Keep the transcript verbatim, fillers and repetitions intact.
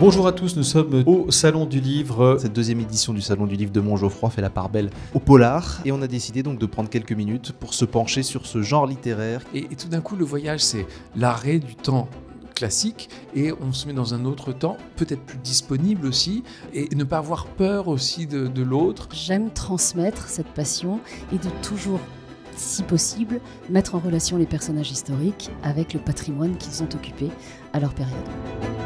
Bonjour à tous, nous sommes au Salon du Livre. Cette deuxième édition du Salon du Livre de Montgeoffroy fait la part belle au polar. Et on a décidé donc de prendre quelques minutes pour se pencher sur ce genre littéraire. Et, et tout d'un coup, le voyage, c'est l'arrêt du temps classique et on se met dans un autre temps, peut-être plus disponible aussi, et ne pas avoir peur aussi de, de l'autre. J'aime transmettre cette passion et de toujours, si possible, mettre en relation les personnages historiques avec le patrimoine qu'ils ont occupé à leur période.